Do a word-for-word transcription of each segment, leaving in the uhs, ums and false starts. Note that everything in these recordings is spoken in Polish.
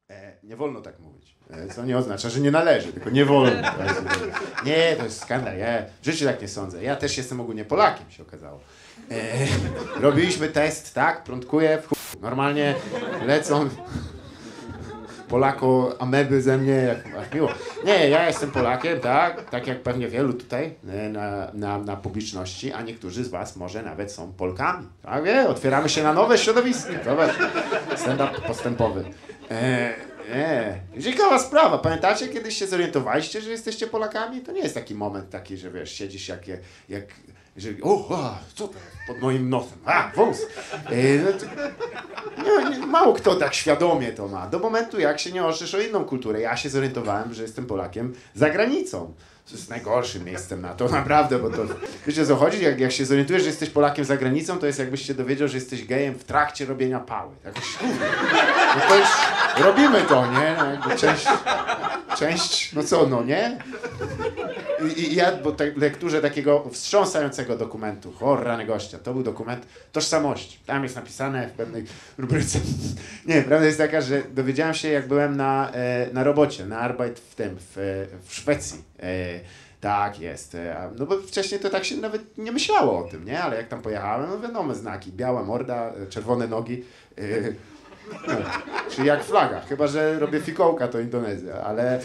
E, nie wolno tak mówić. E, co nie oznacza, że nie należy, tylko nie wolno. To jest, nie, to jest skandal. Ja w życiu tak nie sądzę. Ja też jestem ogólnie Polakiem, się okazało. E, robiliśmy test, tak? Prądkuję w chuj. Normalnie lecą Polako ameby ze mnie, jak, jak miło. Nie, ja jestem Polakiem, tak? Tak jak pewnie wielu tutaj na, na, na publiczności, a niektórzy z was może nawet są Polkami. Tak, wie? Otwieramy się na nowe środowisko. Zobacz, stand-up postępowy. E, nie. Ciekawa sprawa. Pamiętacie, kiedyś się zorientowaliście, że jesteście Polakami? To nie jest taki moment taki, że wiesz, siedzisz jak, jak że o, o, co to pod moim nosem? A, wąs! E, no to, nie, nie, mało kto tak świadomie to ma. Do momentu, jak się nie oszczesz o inną kulturę. Ja się zorientowałem, że jestem Polakiem za granicą. To jest najgorszym miejscem na to, naprawdę, bo to... Wiecie, co chodzi? Jak, jak się zorientujesz, że jesteś Polakiem za granicą, to jest jakbyś się dowiedział, że jesteś gejem w trakcie robienia pały. Jakoś, no to już robimy to, nie? No, jakby część, część, no co, no nie? I, i ja po tej lekturze takiego wstrząsającego dokumentu, horrany gościa, to był dokument tożsamości. Tam jest napisane w pewnej rubryce. Nie, prawda jest taka, że dowiedziałem się, jak byłem na, na robocie, na Arbeit w tym, w, w Szwecji. Tak jest. No bo wcześniej to tak się nawet nie myślało o tym, nie? Ale jak tam pojechałem, no wiadomo, znaki. Biała morda, czerwone nogi. No, czyli jak flaga. Chyba że robię fikołka, to Indonezja, ale...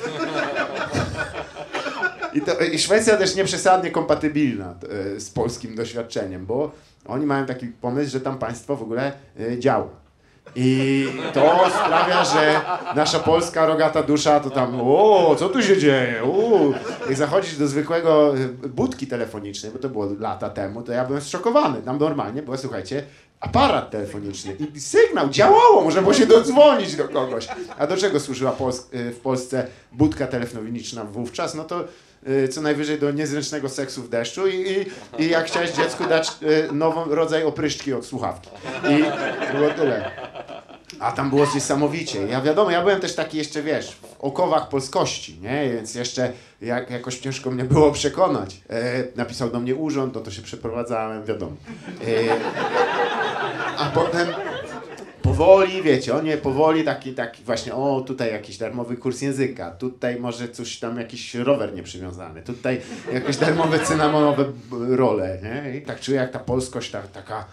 I, to, I Szwecja też nieprzesadnie kompatybilna y, z polskim doświadczeniem, bo oni mają taki pomysł, że tam państwo w ogóle y, działa. I to sprawia, że nasza polska rogata dusza to tam, o, co tu się dzieje? U. Jak zachodzisz do zwykłego budki telefonicznej, bo to było lata temu, to ja byłem zszokowany. Tam normalnie było, słuchajcie, aparat telefoniczny i sygnał, działało, można było się dodzwonić do kogoś. A do czego służyła Pols w Polsce budka telefoniczna wówczas? No to co najwyżej do niezręcznego seksu w deszczu i, i, i jak chciałeś dziecku dać nowy rodzaj opryszczki od słuchawki. I było tyle. A tam było niesamowicie. Ja wiadomo, ja byłem też taki jeszcze, wiesz, w okowach polskości, nie? Więc jeszcze jak, jakoś ciężko mnie było przekonać. E, napisał do mnie urząd, no to się przeprowadzałem, wiadomo. E, a potem powoli, wiecie, on nie powoli taki, taki właśnie, o tutaj jakiś darmowy kurs języka, tutaj może coś tam, jakiś rower nieprzywiązany, tutaj jakieś darmowe cynamonowe role, nie? I tak czuję, jak ta polskość ta, taka...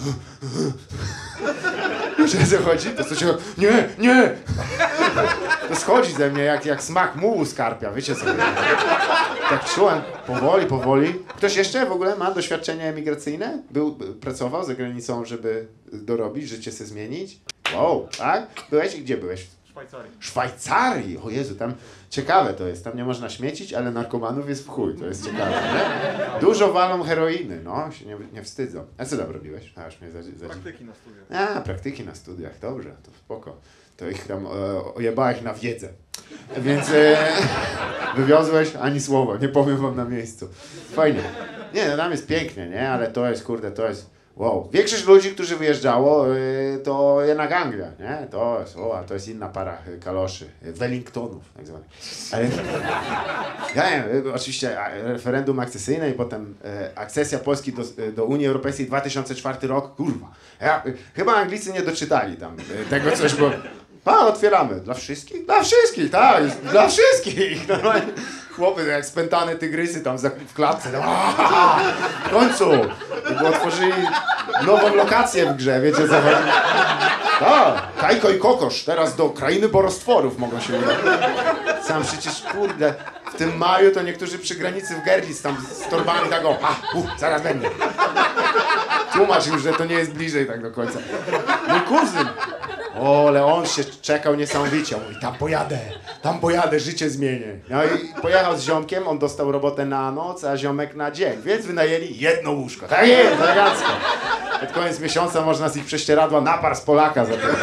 Wiesz, o co chodzi? To co się... Nie, nie! To schodzi ze mnie jak, jak smak mułu z karpia, wiecie co? Tak czułem, powoli, powoli. Ktoś jeszcze w ogóle ma doświadczenie emigracyjne? Był, pracował za granicą, żeby dorobić, życie sobie zmienić? Wow, tak? Byłeś i gdzie byłeś? Szwajcarii. Szwajcarii! O Jezu, tam ciekawe to jest. Tam nie można śmiecić, ale narkomanów jest w chuj. To jest ciekawe, nie? Dużo walą heroiny, no. Się nie, nie wstydzą. A co tam robiłeś? A, już mnie za, za... Praktyki na studiach. A, praktyki na studiach. Dobrze, to spoko. To ich tam e, ojebałeś na wiedzę. Więc e, wywiozłeś ani słowa. Nie powiem wam na miejscu. Fajnie. Nie, no tam jest pięknie, nie? Ale to jest, kurde, to jest... Wow. Większość ludzi, którzy wyjeżdżało, to jednak Anglia, nie? To jest, o, to jest inna para kaloszy, Wellingtonów tak zwanych. Ale, ja nie wiem, oczywiście referendum akcesyjne i potem akcesja Polski do, do Unii Europejskiej dwa tysiące czwarty rok, kurwa. Ja, chyba Anglicy nie doczytali tam tego coś, bo a, otwieramy. Dla wszystkich? Dla wszystkich, tak, dla wszystkich. Normalnie chłopy jak spętane tygrysy tam w klatce. Tam, w końcu. Bo otworzyli nową lokację w grze, wiecie co chodzi? Tak, Kajko i Kokosz teraz do krainy borostworów mogą się udać. Sam przecież, kurde, w tym maju to niektórzy przy granicy w Gerlitz tam z torbami tak o, a, uh, zaraz będę. Tłumacz im, że to nie jest bliżej tak do końca. Mój kuzyn. O, ale on się czekał niesamowicie. Mówi, tam pojadę, tam pojadę, życie zmienię. No i pojechał z ziomkiem, on dostał robotę na noc, a ziomek na dzień, więc wynajęli jedno łóżko. Tak jest, elegancko. Pod koniec miesiąca można z ich prześcieradła napar z Polaka zapytać.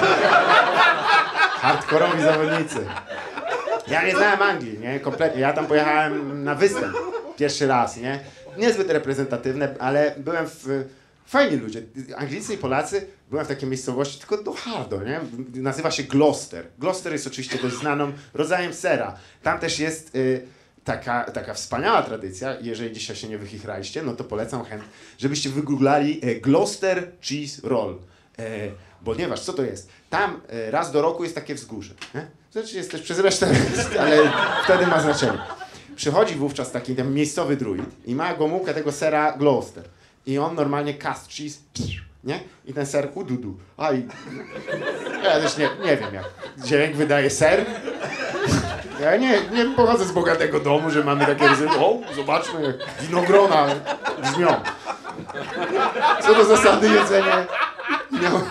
Hardkorowi zawodnicy. Ja nie znałem Anglii, nie? Kompletnie. Ja tam pojechałem na występ. Pierwszy raz, nie? Niezbyt reprezentatywne, ale byłem w... Fajni ludzie. Anglicy i Polacy. Byłem w takiej miejscowości, tylko do hardo, nie? Nazywa się Gloucester. Gloucester jest oczywiście dość znaną rodzajem sera. Tam też jest y, taka, taka wspaniała tradycja. Jeżeli dzisiaj się nie wychichraliście, no to polecam chętnie, żebyście wygooglali y, Gloucester Cheese Roll. E, ponieważ, co to jest? Tam e, raz do roku jest takie wzgórze. Nie? Znaczy jest też przez resztę, ale wtedy ma znaczenie. Przychodzi wówczas taki ten miejscowy druid i ma gomułkę tego sera Gloucester. I on normalnie cast cheese, nie? I ten ser ududu. A i... Ja też nie, nie wiem jak dźwięk wydaje ser. Ja nie, nie pochodzę z bogatego domu, że mamy takie ryzyko. O, zobaczmy jak winogrona brzmią. Co do zasady jedzenie... No.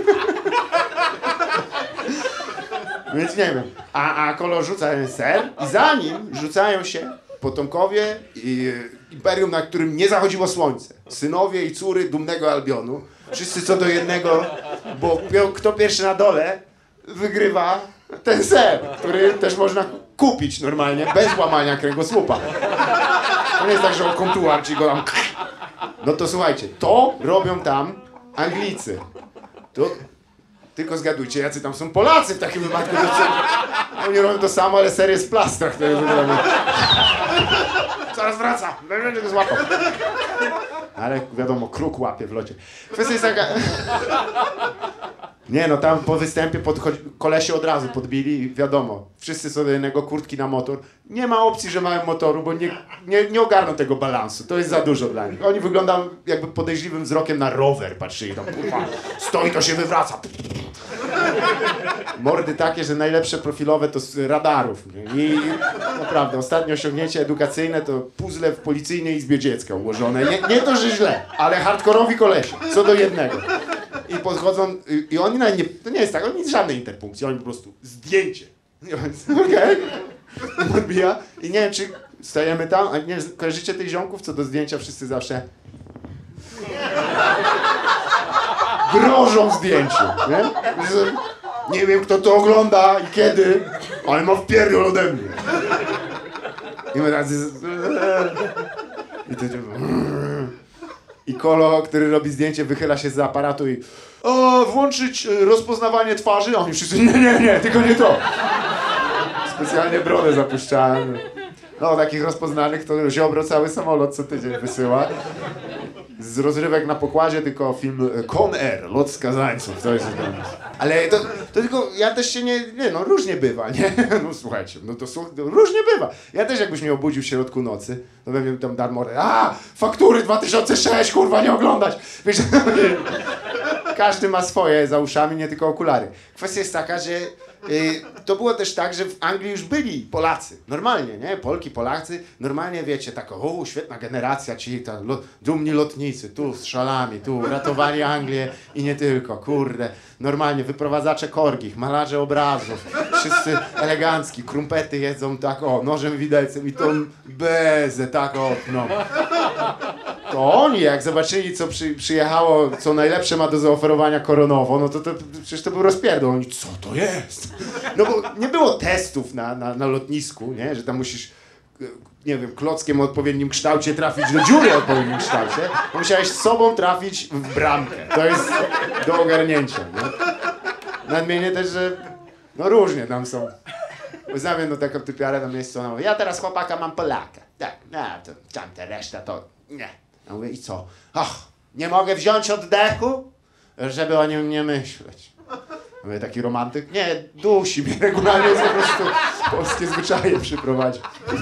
Więc nie wiem. A, a Kolo rzuca ten ser i za nim rzucają się potomkowie i, imperium, na którym nie zachodziło słońce. Synowie i córy dumnego Albionu. Wszyscy co do jednego, bo kto pierwszy na dole wygrywa ten ser, który też można kupić normalnie, bez łamania kręgosłupa. To nie jest tak, że o kontuar ci go tam... No to słuchajcie, to robią tam Anglicy. To... Tylko zgadujcie, jacy tam są Polacy w takim wypadku. Oni robią to samo, ale ser jest w plastrach. To jest zaraz wraca, będę go złapał. Ale wiadomo, kruk łapie w locie. Kwestia jest taka... Nie no, tam po występie podchodzi... kolesie od razu podbili, wiadomo. Wszyscy są do jednego, kurtki na motor. Nie ma opcji, że mają motoru, bo nie, nie, nie ogarną tego balansu. To jest za dużo dla nich. Oni wyglądają jakby podejrzliwym wzrokiem na rower patrzyli tam, kurwa, stoi to się wywraca. Mordy takie, że najlepsze profilowe to z radarów. Nie? I naprawdę, ostatnie osiągnięcie edukacyjne to puzzle w policyjnej izbie dziecka ułożone. Nie, nie to, że źle, ale hardkorowi kolesie, co do jednego. I podchodzą, i, i oni nawet nie, to nie jest tak, oni nic żadnej interpunkcji, oni po prostu zdjęcie. Okej. Okay. Odbija. I nie wiem, czy stajemy tam, a nie kojarzycie tych ziomków, co do zdjęcia wszyscy zawsze grożą zdjęciu, nie? Nie wiem, kto to ogląda i kiedy, ale ma wpierdol ode mnie. I my tacy... I to... I Kolo, który robi zdjęcie, wychyla się z aparatu i o, włączyć rozpoznawanie twarzy. A oni wszyscy, nie, nie, nie, tylko nie to. Specjalnie brodę zapuszczałem. No, takich rozpoznanych to Ziobro cały samolot co tydzień wysyła. Z rozrywek na pokładzie tylko film Con Air, lot skazańców. To jest... Ale to, to tylko, ja też się nie, nie, no różnie bywa, nie? No słuchajcie, no to no, różnie bywa. Ja też jakbyś mnie obudził w środku nocy, to bym tam darmorę, a, faktury dwa tysiące sześć, kurwa, nie oglądać. Wiesz, każdy ma swoje za uszami, nie tylko okulary. Kwestia jest taka, że y, to było też tak, że w Anglii już byli Polacy. Normalnie, nie? Polki, Polacy. Normalnie, wiecie, tak, o, świetna generacja, ci ta, lo, dumni lotnicy, tu z szalami, tu ratowali Anglię i nie tylko, kurde. Normalnie, wyprowadzacze korgich, malarze obrazów, wszyscy elegancki, krumpety jedzą tak, o, nożem widelcem i tą bezę, tak, o, no. To oni, jak zobaczyli, co przy, przyjechało, co najlepsze ma do zaoferowania Koronowo, no to, to przecież to był rozpierdol. Oni, co to jest? No bo nie było testów na, na, na lotnisku, nie? Że tam musisz, nie wiem, klockiem o odpowiednim kształcie trafić do dziury o odpowiednim kształcie. Musiałeś z sobą trafić w bramkę. To jest do ogarnięcia, nie? Nadmienię też, że no różnie tam są. Znam jedną taką typiarę na miejscu, ona mówi, ja teraz chłopaka mam Polaka. Tak, no to tamta reszta to nie. Ja mówię, i co? Ach, nie mogę wziąć oddechu, żeby o nim nie myśleć. Ja mówię, taki romantyk? Nie, dusi mnie regularnie, po prostu polskie zwyczaje przyprowadzi.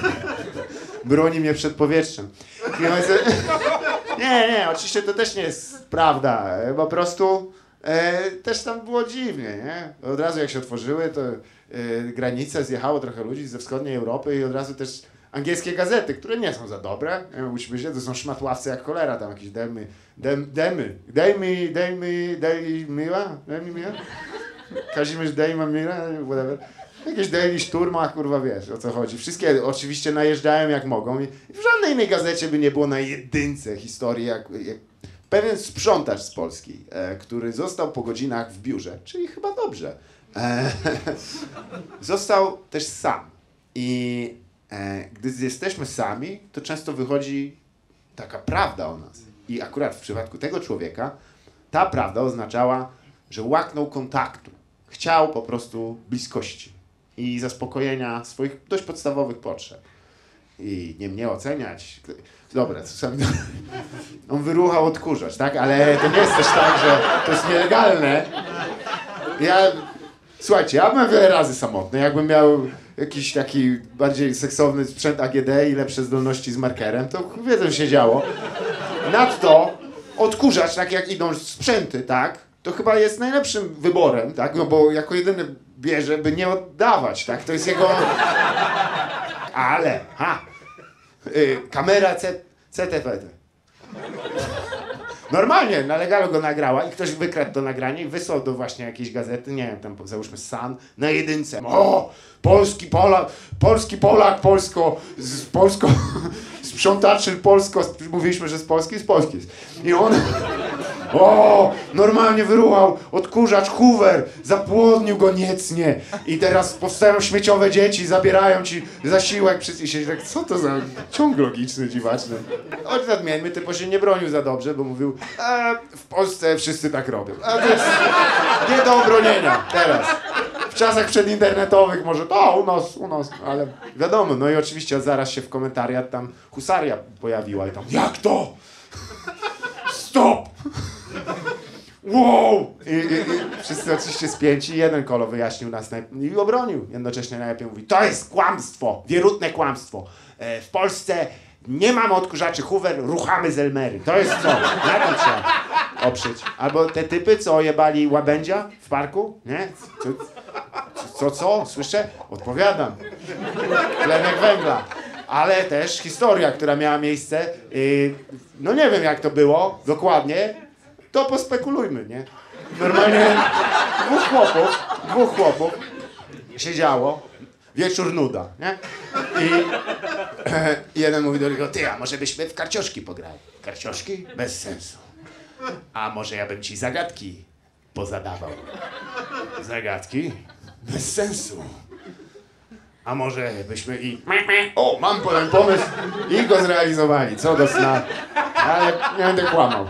Broni mnie przed powietrzem. I ja mówię, nie, nie, oczywiście to też nie jest prawda. Po prostu e, też tam było dziwnie, nie? Od razu jak się otworzyły, to e, granice, zjechało trochę ludzi ze wschodniej Europy i od razu też angielskie gazety, które nie są za dobre, musimy się, to są szmatławcy jak cholera, tam jakieś demy, dem, demy, dejmy, dejmy, dej miła, dej mi miła, Kazimierz Dejma Mira, whatever, jakieś Daily Szturma, kurwa wiesz o co chodzi, wszystkie oczywiście najeżdżają jak mogą i w żadnej innej gazecie by nie było na jedynce historii jak, jak pewien sprzątacz z Polski, e, który został po godzinach w biurze, czyli chyba dobrze, e, został też sam i gdy jesteśmy sami, to często wychodzi taka prawda o nas. I akurat w przypadku tego człowieka ta prawda oznaczała, że łaknął kontaktu. Chciał po prostu bliskości i zaspokojenia swoich dość podstawowych potrzeb. i nie mnie oceniać. Dobra, co sam... On wyruchał odkurzacz, tak? Ale to nie jest też tak, że to jest nielegalne. Ja... Słuchajcie, ja byłem wiele razy samotny. Jakbym miał jakiś taki bardziej seksowny sprzęt A G D i lepsze zdolności z markerem, to wiedzą, co się działo. Nadto odkurzacz, tak jak idą sprzęty, tak? To chyba jest najlepszym wyborem, tak? No bo jako jedyny bierze, by nie oddawać, tak? To jest jego... Ale, ha! Yy, kamera C T P T. Normalnie, na legalu go nagrała i ktoś wykradł to nagranie i wysłał do właśnie jakiejś gazety, nie wiem, tam załóżmy Sun, na jedynce. O! Polski Polak, polski Polak, polsko, z polsko, sprzątaczy polsko, mówiliśmy, że z Polski, z Polski jest. I on, o! Normalnie wyruchał odkurzacz Hoover, zapłodnił go niecnie i teraz powstają śmieciowe dzieci, zabierają ci zasiłek, i się tak, co to za ciąg logiczny, dziwaczny. Choć nadmieńmy, typo się nie bronił za dobrze, bo mówił, e, w Polsce wszyscy tak robią. A to jest nie do obronienia teraz. W czasach przedinternetowych może to u nas, u nas, ale wiadomo, no i oczywiście zaraz się w komentariach tam husaria pojawiła i tam, jak to? Stop! Wow! I, i, i wszyscy oczywiście spięci, jeden kolo wyjaśnił nas i obronił. Jednocześnie najlepiej mówi, to jest kłamstwo, wierutne kłamstwo. E, w Polsce nie mamy odkurzaczy Hoover, ruchamy z Elmery. To jest co? Na to trzeba oprzeć. Albo te typy, co jebali łabędzia w parku, nie? Co, co, co? Słyszę? Odpowiadam. Tlenek węgla. Ale też historia, która miała miejsce, yy, no nie wiem jak to było dokładnie, to pospekulujmy, nie? Normalnie dwóch chłopów, dwóch chłopów siedziało, wieczór nuda, nie? I e, jeden mówi do drugiego, ty, a może byśmy w karcioszki pograli? Karcioszki? Bez sensu. A może ja bym ci zagadki pozadawał? Zagadki? Bez sensu. A może byśmy i... O, mam pewien pomysł i go zrealizowali, co do sna. Ale nie będę kłamał.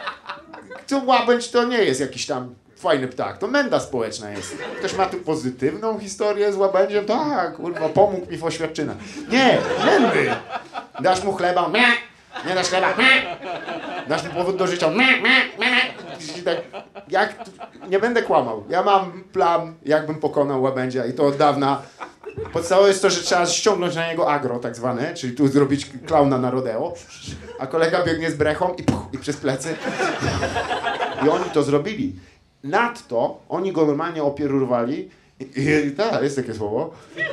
To łabędź to nie jest jakiś tam fajny ptak, to menda społeczna jest. Ktoś ma tu pozytywną historię z łabędziem? Tak, kurwa, pomógł mi w oświadczynach. Nie, mędy. Dasz mu chleba? Nie. Nie dasz chleba? Nie. Dasz mu powód do życia? Nie, nie, nie. Tak, jak... Nie będę kłamał. Ja mam plan, jakbym pokonał łabędzia i to od dawna. Podstawowe jest to, że trzeba ściągnąć na niego agro, tak zwane, czyli tu zrobić klauna na rodeo, a kolega biegnie z brechą i, puch, i przez plecy. I oni to zrobili. Nadto oni go normalnie opierurowali, i, i tak, jest takie słowo,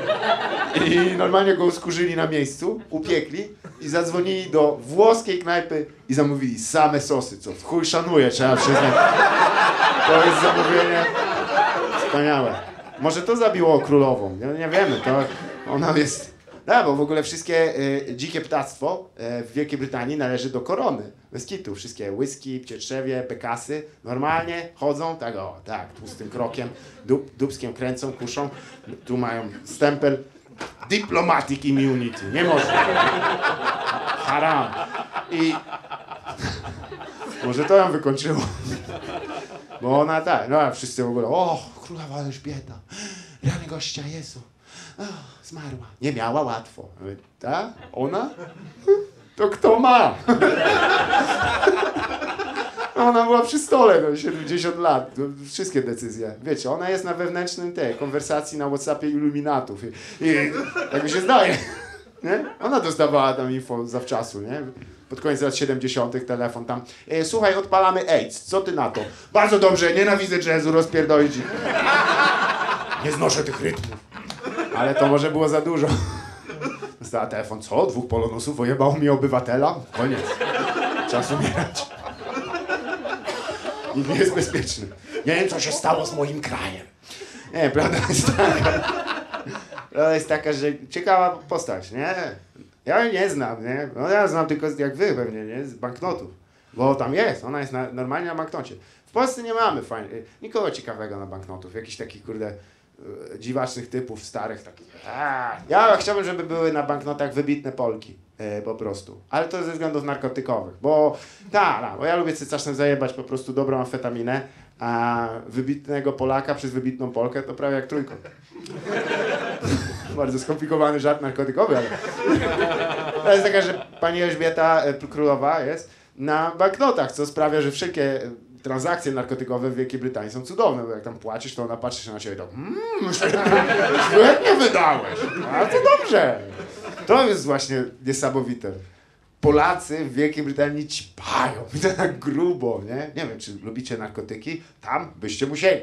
i normalnie go skurzyli na miejscu, upiekli i zadzwonili do włoskiej knajpy i zamówili same sosy, co w chuj szanuję, trzeba przyznać. To jest zamówienie wspaniałe. Może to zabiło królową, nie, nie wiemy, to ona jest... No, bo w ogóle wszystkie y, dzikie ptactwo y, w Wielkiej Brytanii należy do korony, bez kitu. Wszystkie whisky, pcietrzewie, bekasy normalnie chodzą, tak o, tak, tłustym krokiem, dup, dupskiem kręcą, kuszą. Tu mają stempel Diplomatic Immunity, nie można. Haram. I może to ją wykończyło. Bo ona tak, no a wszyscy w ogóle, o, królowa Elżbieta, rany gościa Jezu, o, zmarła. Nie miała łatwo. Ta? Ona? To kto ma? Ona była przy stole, no, siedemdziesiąt lat, no, wszystkie decyzje. Wiecie, ona jest na wewnętrznym tej konwersacji na WhatsAppie iluminatów i, i tak mi się zdaje. Nie? Ona dostawała tam info zawczasu, nie? Pod koniec lat siedemdziesiątych telefon tam. E, słuchaj, odpalamy AIDS, co ty na to? Bardzo dobrze, nienawidzę jazzu, rozpierdolić. Nie znoszę tych rytmów. Ale to może było za dużo. Dostała telefon, co? Dwóch polonusów ojebało mi obywatela? Koniec. Czas umierać. Nikt nie jest bezpieczny. Nie wiem, co się stało z moim krajem. Nie, prawda jest taka, prawda jest taka, że ciekawa postać, nie? Ja jej nie znam, nie? No ja znam tylko jak wy pewnie, nie? Z banknotów. Bo tam jest, ona jest na, normalnie na banknocie. W Polsce nie mamy fajnie, nikogo ciekawego na banknotów. Jakichś takich, kurde, dziwacznych typów, starych takich. A, ja chciałbym, żeby były na banknotach wybitne Polki. E, po prostu. Ale to ze względów narkotykowych. Bo, ta, ta, bo ja lubię sobie czasem zajebać po prostu dobrą amfetaminę, a wybitnego Polaka przez wybitną Polkę to prawie jak trójkąt. Bardzo skomplikowany żart narkotykowy, ale... To jest taka, że pani Elżbieta Królowa jest na banknotach, co sprawia, że wszelkie transakcje narkotykowe w Wielkiej Brytanii są cudowne, bo jak tam płacisz, to ona patrzy się na ciebie i tak mmm, świetnie wydałeś, bardzo dobrze. To jest właśnie niesamowite. Polacy w Wielkiej Brytanii ćpają, i to tak grubo, nie? Nie wiem, czy lubicie narkotyki? Tam byście musieli.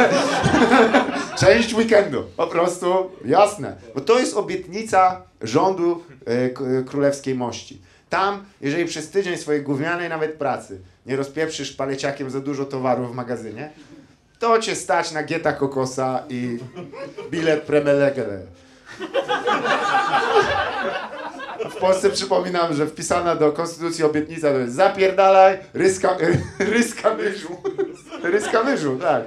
Część weekendu, po prostu jasne. Bo to jest obietnica rządu e, królewskiej mości. Tam, jeżeli przez tydzień swojej gównianej nawet pracy nie rozpieprzysz paleciakiem za dużo towaru w magazynie, to cię stać na Gieta Kokosa i bilet Premelegele. W Polsce przypominam, że wpisana do konstytucji obietnica to jest zapierdalaj, ryska, ryska myżu. Ryska myżu, tak.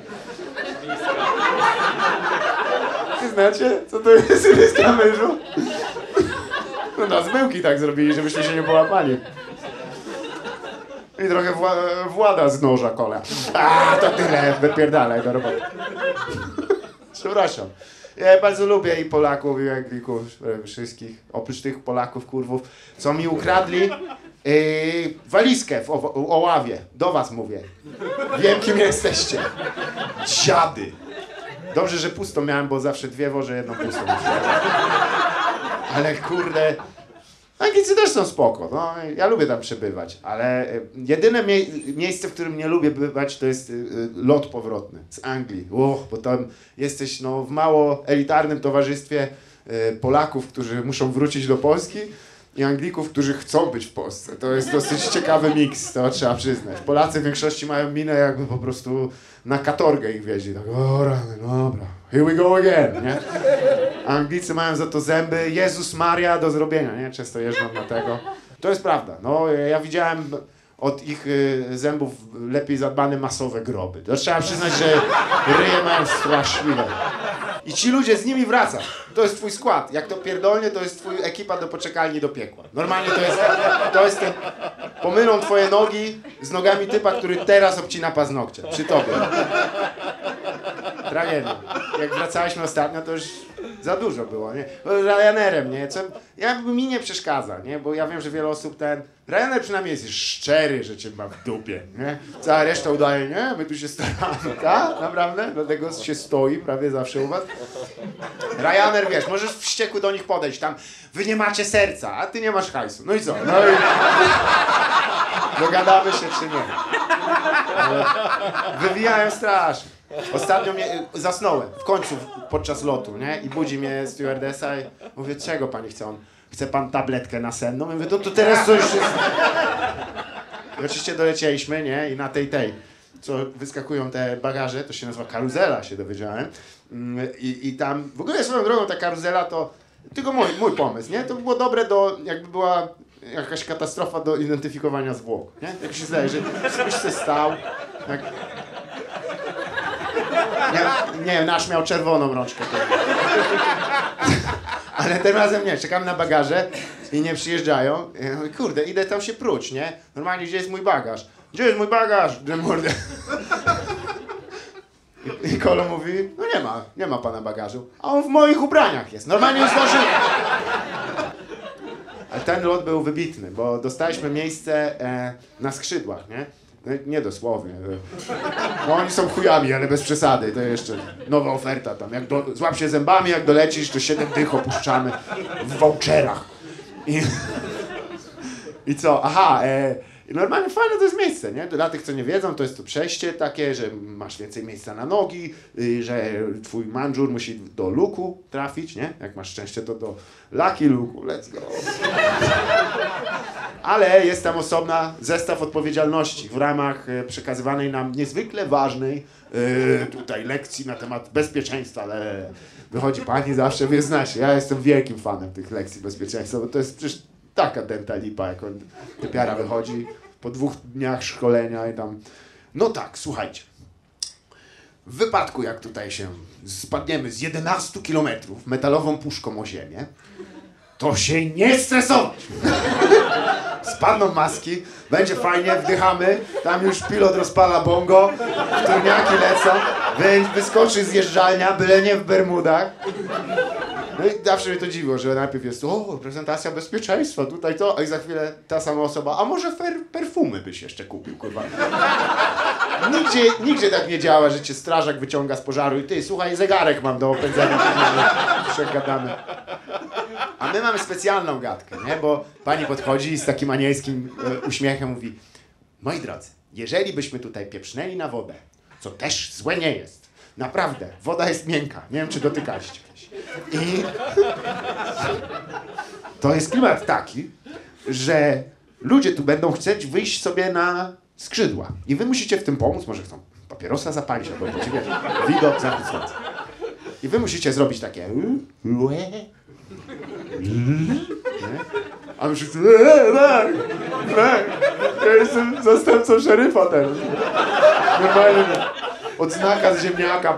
Ty znacie, co to jest ryska myżu? No na zmyłki tak zrobili, żebyśmy się nie połapali. I trochę wła włada z noża kola. A, to tyle, wypierdalaj do roboty. Przepraszam. Ja bardzo lubię i Polaków, i Anglików, wszystkich, oprócz tych Polaków, kurwów, co mi ukradli yy, walizkę w o Oławie. Do was mówię. Wiem, kim jesteście. Dziady. Dobrze, że pusto miałem, bo zawsze dwie wożę, jedną pustą. Ale kurde... Anglicy też są spoko, no, ja lubię tam przebywać, ale jedyne mie miejsce, w którym nie lubię bywać, to jest y, lot powrotny z Anglii. Uch, bo tam jesteś no, w mało elitarnym towarzystwie y, Polaków, którzy muszą wrócić do Polski i Anglików, którzy chcą być w Polsce. To jest dosyć ciekawy miks, to trzeba przyznać. Polacy w większości mają minę, jakby po prostu na katorgę ich wieźli. Tak, o rany, dobra, here we go again, nie? Anglicy mają za to zęby, Jezus Maria do zrobienia, nie? Często jeżdżą na tego. To jest prawda. No, ja widziałem od ich y, zębów lepiej zadbane masowe groby. To trzeba przyznać, że ryje mają straszliwe. I ci ludzie z nimi wracają. To jest twój skład. Jak to pierdolnie, to jest twój ekipa do poczekalni do piekła. Normalnie to jest, to jest ten... Pomylą twoje nogi z nogami typa, który teraz obcina paznokcie. Przy tobie. Tragedia. Jak wracaliśmy ostatnio, to już za dużo było, nie? Ryanerem, nie? Co, ja, mi nie przeszkadza, nie? Bo ja wiem, że wiele osób ten... Ryanair przynajmniej jest szczery, że cię ma w dupie, nie? Cała reszta udaje, nie? My tu się staramy, tak? Naprawdę? Dlatego się stoi prawie zawsze u was. Ryanair, wiesz, możesz wściekły do nich podejść, tam wy nie macie serca, a ty nie masz hajsu. No i co? No i... Dogadamy się czy nie? Ale wywijają strasznie. Ostatnio mnie, zasnąłem, w końcu podczas lotu, nie? I budzi mnie stewardessa i mówię, czego pani chce? On, chce pan tabletkę nasenną? I mówię, to, to teraz coś jest... I oczywiście dolecieliśmy, nie? I na tej, tej, co wyskakują te bagaże, to się nazywa karuzela, się dowiedziałem. I, i tam, w ogóle swoją drogą ta karuzela to tylko mój, mój pomysł, nie? To było dobre do, jakby była jakaś katastrofa do identyfikowania zwłok, nie? Jak się zdaje, że ktoś się stał, jak... Nie, nie, nasz miał czerwoną rączkę. Ale tym razem nie, czekam na bagaże i nie przyjeżdżają. Ja mówię, kurde, idę tam się pruć, nie? Normalnie, gdzie jest mój bagaż? Gdzie jest mój bagaż? I, i Kolo mówi, no nie ma, nie ma pana bagażu. A on w moich ubraniach jest, normalnie już zdążył. Ale ten lot był wybitny, bo dostaliśmy miejsce e, na skrzydłach, nie? No, nie dosłownie. No oni są chujami, ale bez przesady. To jeszcze nowa oferta tam. Jak do, złap się zębami, jak dolecisz, to siedem dych opuszczamy w voucherach. I, i co? Aha, e, normalnie fajne to jest miejsce, nie? Dla tych, co nie wiedzą, to jest to przejście takie, że masz więcej miejsca na nogi, y, że twój mandżur musi do luku trafić, nie? Jak masz szczęście, to do Lucky Luku. Let's go. Ale jest tam osobna zestaw odpowiedzialności w ramach e, przekazywanej nam niezwykle ważnej e, tutaj lekcji na temat bezpieczeństwa, ale wychodzi pani zawsze, wie, znacie, ja jestem wielkim fanem tych lekcji bezpieczeństwa, bo to jest przecież taka denta lipa, jak on, typiara wychodzi po dwóch dniach szkolenia i tam, no tak, słuchajcie, w wypadku jak tutaj się spadniemy z jedenastu kilometrów metalową puszką o ziemię, to się nie stresować. Spadną maski, będzie fajnie, wdychamy, tam już pilot rozpala bongo, turniaki lecą, wy, wyskoczy zjeżdżalnia, byle nie w bermudach. No i zawsze mnie to dziwiło, że najpierw jest o, prezentacja bezpieczeństwa, tutaj to, a i za chwilę ta sama osoba, a może fer, perfumy byś jeszcze kupił, kurwa. Nigdzie, nigdzie tak nie działa, że cię strażak wyciąga z pożaru i ty, słuchaj, zegarek mam do opędzenia, przegadamy. A my mamy specjalną gadkę, nie? Bo pani podchodzi i z takim anielskim e, uśmiechem mówi, moi drodzy, jeżeli byśmy tutaj pieprznęli na wodę, co też złe nie jest, naprawdę, woda jest miękka, nie wiem czy dotykaliście kiedyś. I to jest klimat taki, że ludzie tu będą chcieć wyjść sobie na skrzydła i wy musicie w tym pomóc, może chcą papierosa zapalić albo wiecie, widok zachwycający. I wy musicie zrobić takie a my wszyscy ja jestem zastępcą szeryfa teraz. Normalnie odznaka z ziemniaka.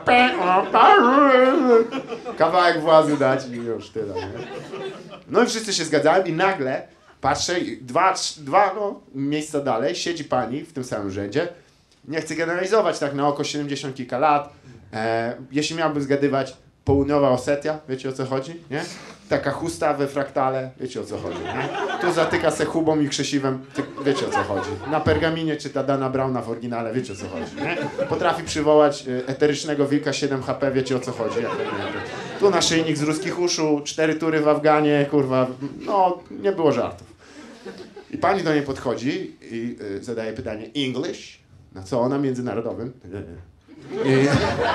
Kawałek władzy dać i już tyle. Nie? No i wszyscy się zgadzają i nagle patrzę, dwa, dwa no, miejsca dalej siedzi pani w tym samym rzędzie. Nie chcę generalizować, tak na oko siedemdziesiąt kilka lat. E, jeśli miałbym zgadywać, Południowa Osetia, wiecie o co chodzi, nie? Taka chusta we fraktale, wiecie o co chodzi, nie? Tu zatyka se chubą i krzesiwem, ty, wiecie o co chodzi. Na pergaminie czyta Dana Browna w oryginale, wiecie o co chodzi, nie? Potrafi przywołać y, eterycznego wilka siedem H P, wiecie o co chodzi. Jak, nie, tu naszyjnik z ruskich uszu, cztery tury w Afganie, kurwa, no nie było żartów. I pani do niej podchodzi i y, zadaje pytanie English, na co ona międzynarodowym. I,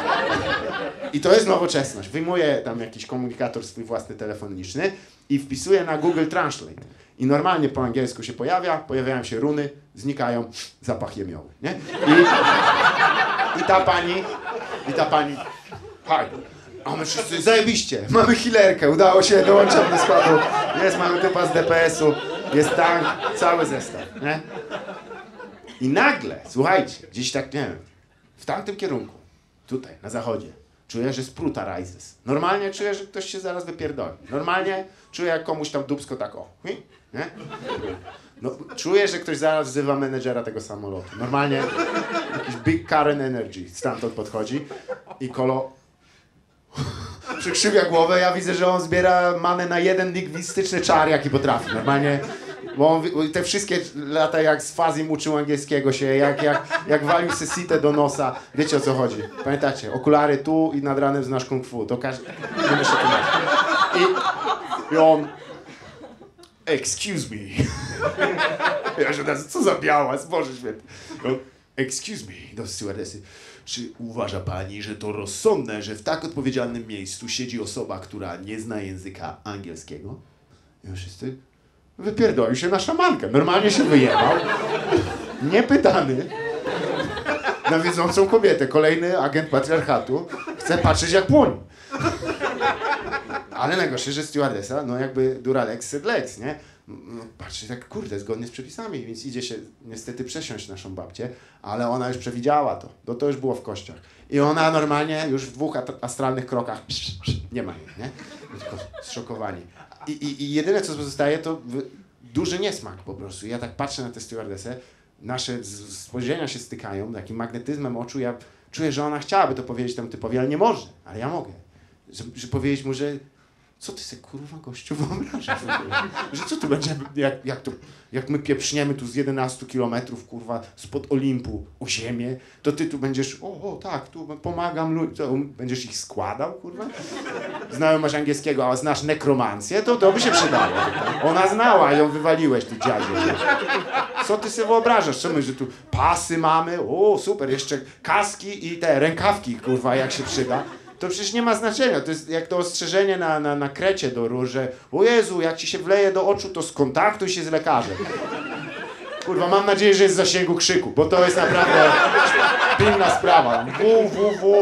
I to jest nowoczesność. Wyjmuję tam jakiś komunikator swój własny telefoniczny i wpisuję na Google Translate. I normalnie po angielsku się pojawia, pojawiają się runy, znikają, zapach jemioły, nie? I, i ta pani, i ta pani, hi, a my wszyscy, zajebiście, mamy healerkę, udało się, dołączam do składu, jest, mamy typa z D P S-u, jest tank, cały zestaw, nie? I nagle, słuchajcie, gdzieś tak, nie wiem, w tamtym kierunku, tutaj, na zachodzie, czuję, że spruta rises. Normalnie czuję, że ktoś się zaraz wypierdoli. Normalnie czuję, jak komuś tam dupsko tak o, nie? No, czuję, że ktoś zaraz wzywa menedżera tego samolotu. Normalnie jakiś big current energy stamtąd podchodzi i kolo przykrzywia głowę, ja widzę, że on zbiera manę na jeden lingwistyczny czar, jaki potrafi. Normalnie, bo on, te wszystkie lata jak z Fazim uczył angielskiego się, jak, jak, jak walił sesitę do nosa, wiecie o co chodzi. Pamiętacie, okulary tu i nad ranem znasz kung fu, to każdy, nie muszę tłumaczyć. I, I on, excuse me. Ja się teraz, co za białas, Boże święty. On, excuse me, do stewardessy. Czy uważa pani, że to rozsądne, że w tak odpowiedzialnym miejscu siedzi osoba, która nie zna języka angielskiego? I wszyscy wypierdolił się na szamankę. Normalnie się wyjebał. Niepytany. Na wiedzącą kobietę. Kolejny agent patriarchatu chce patrzeć jak płonie. Ale najgorsze, że stewardessa, no jakby Duralex sed lex, nie? No, patrzy tak, kurde, zgodnie z przepisami, więc idzie się niestety przesiąść naszą babcię, ale ona już przewidziała to, to, to już było w kościach. I ona normalnie już w dwóch astralnych krokach nie ma jej, nie? Tylko zszokowani. I, i, i jedyne, co pozostaje, to duży niesmak po prostu. Ja tak patrzę na tę stewardessę, nasze spojrzenia się stykają, takim magnetyzmem oczu, ja czuję, że ona chciałaby to powiedzieć temu typowi, ale nie może, ale ja mogę. Że, że powiedzieć mu, że co ty sobie, kurwa, gościu, wyobrażasz? Że co tu będzie, jak, jak, to, jak my pieprzniemy tu z jedenastu kilometrów, kurwa, spod Olimpu o ziemię, to ty tu będziesz, o, o tak, tu pomagam ludziom, będziesz ich składał, kurwa? Znajomość angielskiego, a znasz nekromancję, to to by się przydało. Ona znała, ją wywaliłeś, ty dziadzie. Co ty sobie wyobrażasz? Co my, że tu pasy mamy, o, super, jeszcze kaski i te rękawki, kurwa, jak się przyda. To przecież nie ma znaczenia, to jest jak to ostrzeżenie na, na, na krecie do róż, że o Jezu, jak ci się wleje do oczu, to skontaktuj się z lekarzem. Kurwa, mam nadzieję, że jest w zasięgu krzyku, bo to jest naprawdę pilna sprawa. W, w, w,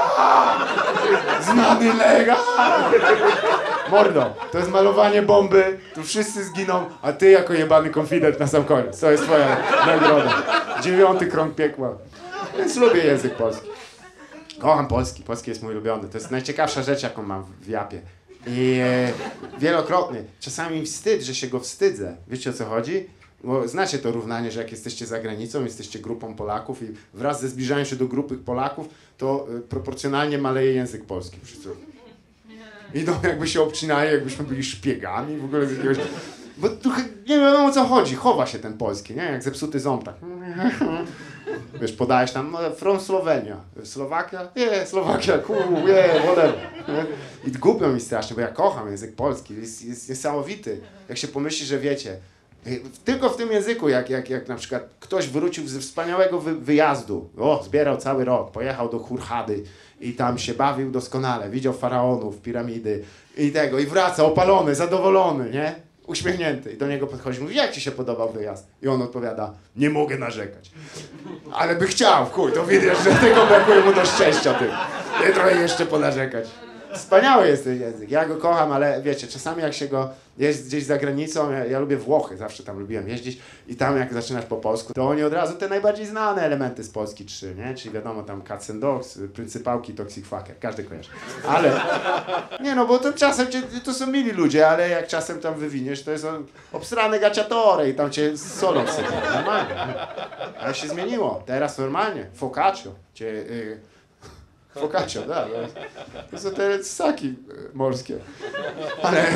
znany lekarz. Mordo, to jest malowanie bomby, tu wszyscy zginą, a ty jako jebany konfident na sam koniec. To jest twoja nagroda. Dziewiąty krąg piekła. Więc lubię język polski. Kocham polski, polski jest mój ulubiony. To jest najciekawsza rzecz, jaką mam w japie. I e, wielokrotnie, czasami wstyd, że się go wstydzę. Wiecie o co chodzi? Bo znacie to równanie, że jak jesteście za granicą, jesteście grupą Polaków i wraz ze zbliżaniem się do grupy Polaków, to e, proporcjonalnie maleje język polski. Idą jakby się obcinali, jakbyśmy byli szpiegami w ogóle z jakiegoś... Bo trochę nie wiadomo o co chodzi, chowa się ten polski, nie? Jak zepsuty ząb, tak. Wiesz, podajesz tam, no, from Słowenia, Słowakia? Nie, Słowakia, cool, yeah, whatever. I głupio mi strasznie, bo ja kocham język polski, jest, jest niesamowity. Jak się pomyśli, że wiecie, tylko w tym języku, jak, jak, jak na przykład ktoś wrócił ze wspaniałego wy, wyjazdu, o, zbierał cały rok, pojechał do Hurghady i tam się bawił doskonale, widział faraonów, piramidy i tego, i wraca opalony, zadowolony, nie? Uśmiechnięty. I do niego podchodzi, mówi, jak ci się podobał wyjazd? I on odpowiada, nie mogę narzekać. Ale by chciał, chuj, to widać, że tego brakuje mu do szczęścia, ty. I trochę jeszcze ponarzekać. Wspaniały jest ten język, ja go kocham, ale wiecie, czasami jak się go jest gdzieś za granicą, ja, ja lubię Włochy, zawsze tam lubiłem jeździć i tam jak zaczynasz po polsku, to oni od razu te najbardziej znane elementy z Polski trzy, nie? Czyli wiadomo tam Cats and Dogs, Pryncypałki, Toxic Fucker, każdy kojarzy. Ale, nie no, bo to czasem cię, to są mili ludzie, ale jak czasem tam wywiniesz, to jest on obsrany gaciatore i tam cię solą sypią, normalnie. Ale się zmieniło, teraz normalnie, focaccio, cię... Yy, Focaccio, tak. To są te ssaki morskie. Ale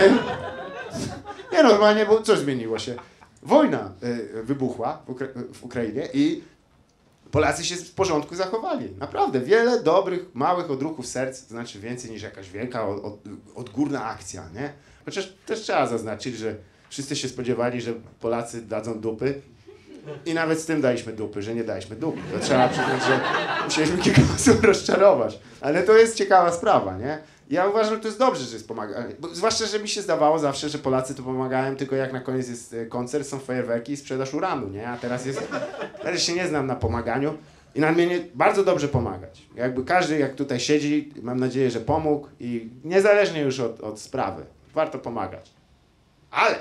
nie normalnie, bo coś zmieniło się. Wojna y, wybuchła w, Ukra w Ukrainie i Polacy się w porządku zachowali. Naprawdę, wiele dobrych, małych odruchów serc, to znaczy więcej niż jakaś wielka, od, od, odgórna akcja, nie? Chociaż też trzeba zaznaczyć, że wszyscy się spodziewali, że Polacy dadzą dupy. I nawet z tym daliśmy dupy, że nie daliśmy dupy. To trzeba przyznać, że musieliśmy kilka osób rozczarować. Ale to jest ciekawa sprawa, nie? Ja uważam, że to jest dobrze, że jest pomaganie. Zwłaszcza, że mi się zdawało zawsze, że Polacy to pomagają tylko jak na koniec jest koncert, są fajerwerki i sprzedaż uranu, nie? A teraz jest... Teraz się nie znam na pomaganiu i nadmienię bardzo dobrze pomagać. Jakby każdy, jak tutaj siedzi, mam nadzieję, że pomógł i niezależnie już od, od sprawy, warto pomagać. Ale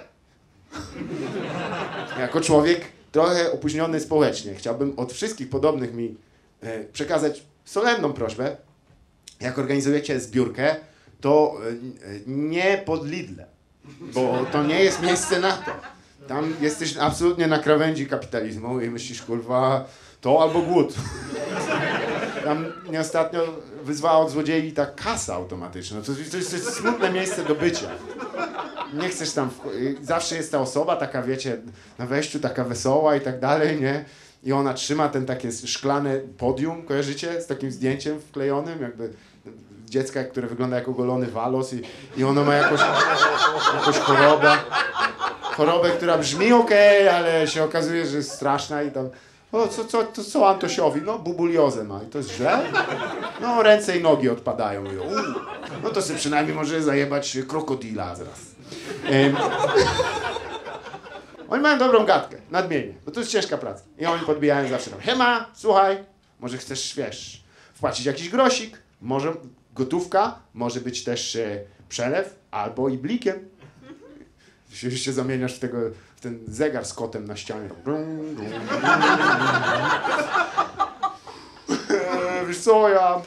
jako człowiek trochę opóźniony społecznie. Chciałbym od wszystkich podobnych mi e, przekazać solenną prośbę. Jak organizujecie zbiórkę, to e, nie pod Lidlem, bo to nie jest miejsce na to. Tam jesteś absolutnie na krawędzi kapitalizmu i myślisz, kurwa, to albo głód. Tam mnie ostatnio wyzwała od złodziei ta kasa automatyczna. To, to, jest, to jest smutne miejsce do bycia. Nie chcesz tam... Zawsze jest ta osoba taka, wiecie, na wejściu taka wesoła i tak dalej, nie? I ona trzyma ten takie szklane podium, kojarzycie? Z takim zdjęciem wklejonym, jakby dziecka, które wygląda jak ogolony walos i, i ono ma jakąś, jakąś chorobę. Chorobę, która brzmi okej, okay, ale się okazuje, że jest straszna i tam... O, co, co, to co Antosiowi? No, bubuliozę ma. I to jest źle? No, ręce i nogi odpadają. I, uu, no to sobie przynajmniej może zajebać krokodila zaraz. Ym. Oni mają dobrą gadkę, nadmienię, bo to jest ciężka praca. I oni podbijają zawsze tam, Hema, słuchaj, może chcesz, wiesz, wpłacić jakiś grosik, może gotówka, może być też e, przelew, albo i blikiem. Się, się zamieniasz w tego, w ten zegar z kotem na ścianie. Eee, wiesz co, ja...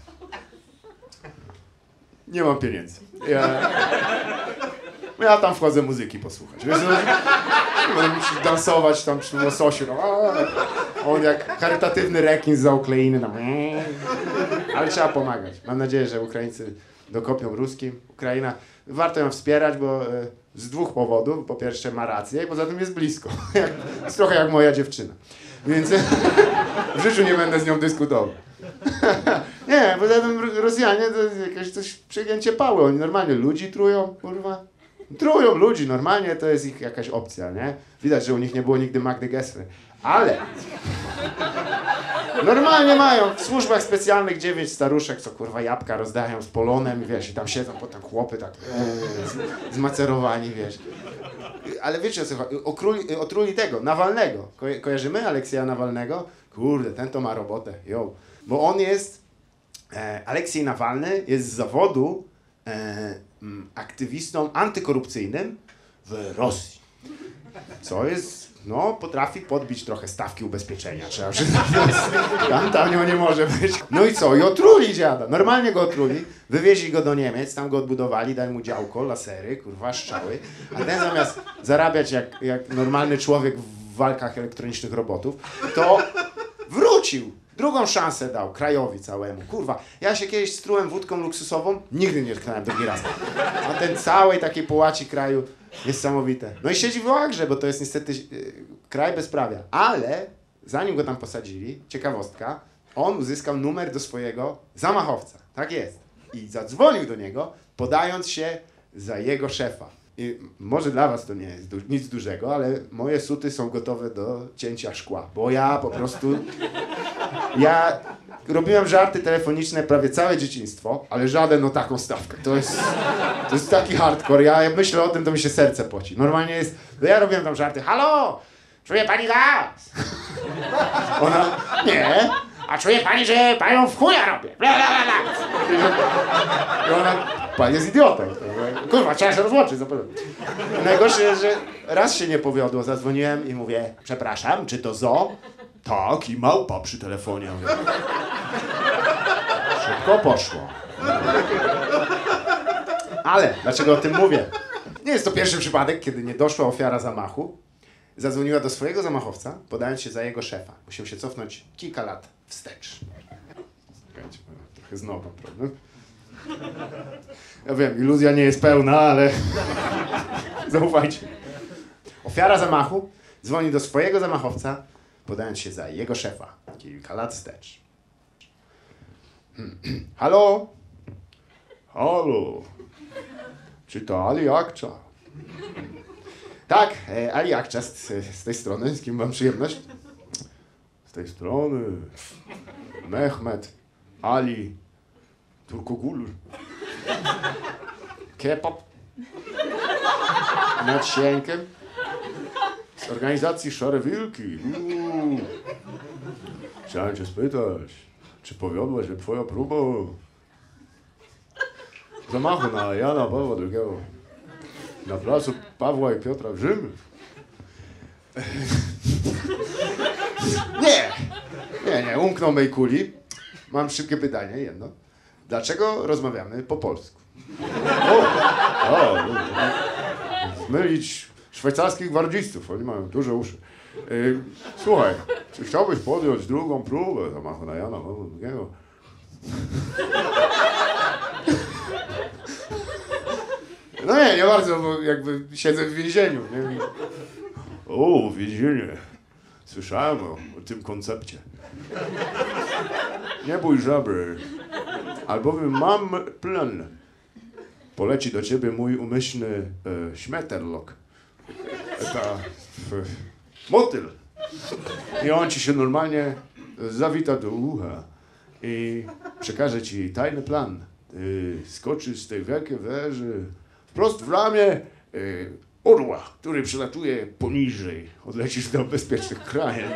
Nie mam pieniędzy. Ja, ja tam wchodzę muzyki posłuchać. Wiesz, no, będę musiał dansować tam przy łososiu. No, on jak charytatywny rekin z Zaokleiny. No, ale trzeba pomagać. Mam nadzieję, że Ukraińcy dokopią ruskim. Ukraina, warto ją wspierać, bo z dwóch powodów. Po pierwsze ma rację i poza tym jest blisko. Jak, jest trochę jak moja dziewczyna. Więc w życiu nie będę z nią dyskutował. Nie, poza tym Rosjanie to jest jakieś coś przegięcie pały. Oni normalnie ludzi trują, kurwa. Trują ludzi, normalnie to jest ich jakaś opcja, nie? Widać, że u nich nie było nigdy Magdy Gessler. Ale normalnie mają w służbach specjalnych dziewięć staruszek, co kurwa jabłka rozdają z polonem, wiesz, i tam siedzą potem chłopy tak ee, zmacerowani, wiesz. Ale wiecie co, okruli, otruli tego, Nawalnego. Ko kojarzymy Aleksieja Nawalnego? Kurde, ten to ma robotę, yo. Bo on jest, e, Aleksiej Nawalny jest z zawodu e, m, aktywistą antykorupcyjnym w Rosji. Co jest, no, potrafi podbić trochę stawki ubezpieczenia, trzeba przyznać. Tam tanio nie może być. No i co? I otruli dziada. Normalnie go otruli, wywieźli go do Niemiec, tam go odbudowali, dali mu działko, lasery, kurwa, strzały. A ten zamiast zarabiać jak, jak normalny człowiek w walkach elektronicznych robotów, to wrócił Drugą szansę dał krajowi całemu. Kurwa, ja się kiedyś strułem wódką luksusową, nigdy nie tknąłem drugi raz. A ten całej takiej połaci kraju niesamowite. No i siedzi w łagrze, bo to jest niestety yy, kraj bezprawia. Ale zanim go tam posadzili, ciekawostka, on uzyskał numer do swojego zamachowca. Tak jest. I zadzwonił do niego, podając się za jego szefa. I może dla was to nie jest du nic dużego, ale moje suty są gotowe do cięcia szkła, bo ja po prostu... Ja robiłem żarty telefoniczne prawie całe dzieciństwo, ale żaden o taką stawkę. To jest, to jest taki hardcore. Ja jak myślę o tym, to mi się serce poci. Normalnie jest... No ja robiłem tam żarty. Halo! Czuje pani gaz? Ona... Nie. A czuje pani, że panią w chuja robię? Bla, bla, bla, bla. I ona... Pan jest idiotą. Kurwa, trzeba się rozłączyć. Najgorsze jest, że raz się nie powiodło. Zadzwoniłem i mówię, przepraszam, czy to zo? Tak, i małpa przy telefonie. Mówię. Szybko poszło. Ale, dlaczego o tym mówię? Nie jest to pierwszy przypadek, kiedy niedoszła ofiara zamachu zadzwoniła do swojego zamachowca, podając się za jego szefa. Musimy się cofnąć kilka lat wstecz. Czekajcie, trochę znowu, prawda? Ja wiem, iluzja nie jest pełna, ale zaufajcie. Ofiara zamachu dzwoni do swojego zamachowca, podając się za jego szefa. Kilka lat wstecz. Halo? Halo? Czy to Ali Akcza? Tak, e, Ali Akcza z, z tej strony. Z kim mam przyjemność? Z tej strony Mehmet Ali Turkogul. Kebab nad Sienkiem z organizacji Szare Wilki. Uuu. Chciałem cię spytać, czy powiodła się twoja próba zamachu na Jana Pawła drugiego na placu Pawła i Piotra w Rzymie? Nie, nie, nie, umknął mej kuli. Mam szybkie pytanie, jedno. Dlaczego rozmawiamy po polsku? O, o, zmylić szwajcarskich gwardzistów, oni mają duże uszy. Yy, słuchaj, czy chciałbyś podjąć drugą próbę zamachu na Jana Pawła drugiego? No nie, nie bardzo, bo jakby siedzę w więzieniu. Nie? O, więzienie. Słyszałem o, o tym koncepcie. Nie bój żabry, albowiem mam plan. Poleci do ciebie mój umyślny e, śmeterlok. Ta, f, motyl. I on ci się normalnie zawita do ucha i przekaże ci tajny plan. Ty skoczysz z tej wielkiej wieży wprost w ramię y, orła, który przylatuje poniżej. Odlecisz do bezpiecznych krain.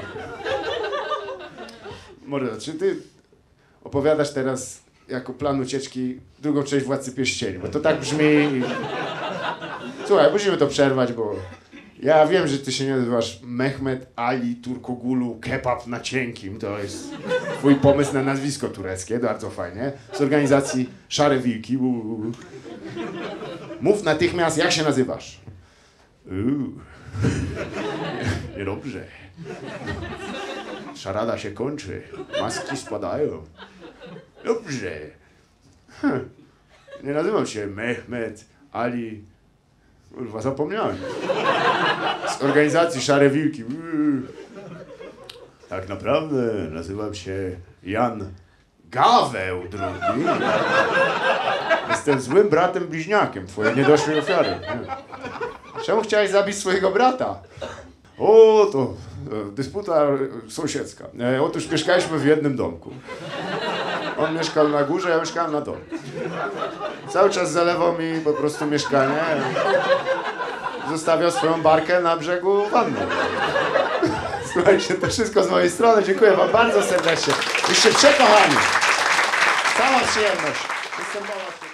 Mordo, czy ty opowiadasz teraz jako plan ucieczki drugą część Władcy Pierścieni? Bo to tak brzmi... Słuchaj, musimy to przerwać, bo ja wiem, że ty się nie nazywasz Mehmet Ali Turkogulu Kebab na cienkim. To jest twój pomysł na nazwisko tureckie, bardzo fajnie. Z organizacji Szare Wilki. Uuu. Mów natychmiast, jak się nazywasz? Uuu. Niedobrze. Szarada się kończy, maski spadają. Dobrze. Hm. Nie nazywam się Mehmet Ali... Kurwa, zapomniałem. Z organizacji Szare Wilki. Uuu. Tak naprawdę nazywam się Jan Gaweł drugi. Jestem złym bratem bliźniakiem twojej niedoszłej ofiary. Nie. Czemu chciałeś zabić swojego brata? O, to e, dysputa sąsiedzka. E, otóż mieszkaliśmy w jednym domku. On mieszkał na górze, ja mieszkałem na dole. Cały czas zalewał mi po prostu mieszkanie. Zostawiał swoją barkę na brzegu wanny. Słuchajcie, to wszystko z mojej strony. Dziękuję wam bardzo serdecznie. Jesteście przekochani. Cała przyjemność. Jestem